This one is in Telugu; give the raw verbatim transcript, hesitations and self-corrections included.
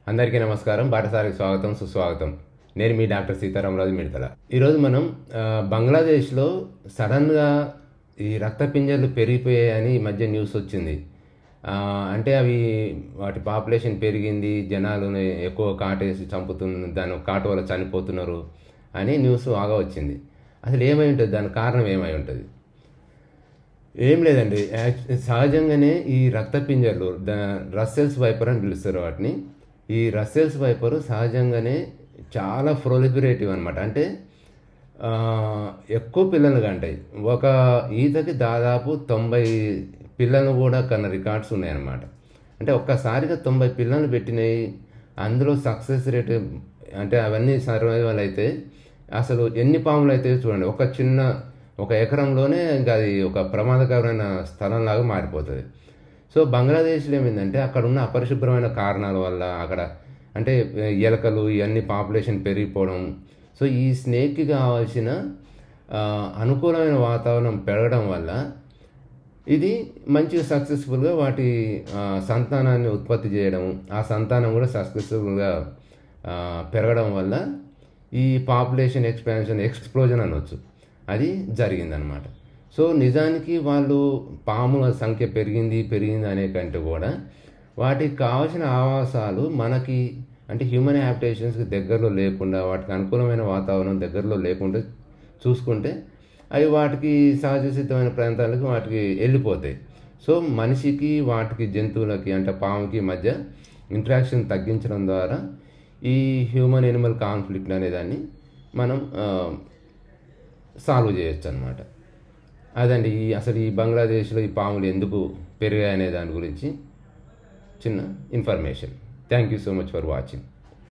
అందరికీ నమస్కారం. బాటసారికి స్వాగతం, సుస్వాగతం. నేను మీ డాక్టర్ సీతారామరాజు మిడతల. ఈరోజు మనం బంగ్లాదేశ్లో సడన్గా ఈ రక్తపింజర్లు పెరిగిపోయాయని ఈ మధ్య న్యూస్ వచ్చింది. అంటే అవి వాటి పాపులేషన్ పెరిగింది, జనాలను ఎక్కువ కాటేసి చంపుతున్న దాని కాటు వల్ల చనిపోతున్నారు అని న్యూస్ బాగా వచ్చింది. అసలు ఏమై ఉంటుంది, దాని కారణం ఏమై ఉంటుంది? ఏం లేదండి, సహజంగానే ఈ రక్తపింజర్లు రస్సెల్స్ వైపర్ అని పిలుస్తారు వాటిని. ఈ రస్సెల్స్ వైపరు సహజంగానే చాలా ప్రొలిఫరేటివ్ అనమాట. అంటే ఎక్కువ పిల్లలు కంటాయి. ఒక ఈతకి దాదాపు తొంభై పిల్లలు కూడా కన్నా రికార్డ్స్ ఉన్నాయన్నమాట. అంటే ఒక్కసారిగా తొంభై పిల్లలు పెట్టినాయి. అందులో సక్సెస్ రేట్ అంటే అవన్నీ సర్వైవల్ అయితే అసలు ఎన్ని పాములు అయితే చూడండి, ఒక చిన్న ఒక ఎకరంలోనే ఇంకా అది ఒక ప్రమాదకరమైన స్థలంలాగా మారిపోతుంది. సో బంగ్లాదేశ్లో ఏమైందంటే అక్కడ ఉన్న అపరిశుభ్రమైన కారణాల వల్ల అక్కడ అంటే ఎలకలు ఇవన్నీ పాపులేషన్ పెరిగిపోవడం, సో ఈ స్నేక్కి కావాల్సిన అనుకూలమైన వాతావరణం పెరగడం వల్ల ఇది మంచిగా సక్సెస్ఫుల్గా వాటి సంతానాన్ని ఉత్పత్తి చేయడం, ఆ సంతానం కూడా సక్సెస్ఫుల్గా పెరగడం వల్ల ఈ పాపులేషన్ ఎక్స్పాన్షన్ ఎక్స్ప్లోజన్ అనొచ్చు, అది జరిగిందనమాట. సో నిజానికి వాళ్ళు పాముల సంఖ్య పెరిగింది పెరిగింది అనే కంటే కూడా వాటికి కావాల్సిన ఆవాసాలు మనకి అంటే హ్యూమన్ హ్యాబిటేషన్స్కి దగ్గరలో లేకుండా, వాటికి అనుకూలమైన వాతావరణం దగ్గరలో లేకుండా చూసుకుంటే అవి వాటికి సహజ సిద్ధమైన ప్రాంతాలకు వాటికి వెళ్ళిపోతాయి. సో మనిషికి వాటికి జంతువులకి అంటే పాముకి మధ్య ఇంటరాక్షన్ తగ్గించడం ద్వారా ఈ హ్యూమన్ ఎనిమల్ కాన్ఫ్లిక్ట్ అనే దాన్ని మనం సాల్వ్ చేయొచ్చు అనమాట. అదండి ఈ అసలు ఈ బంగ్లాదేశ్లో ఈ పాములు ఎందుకు పెరిగాయనే దాని గురించి చిన్న information. Thank you so much for watching.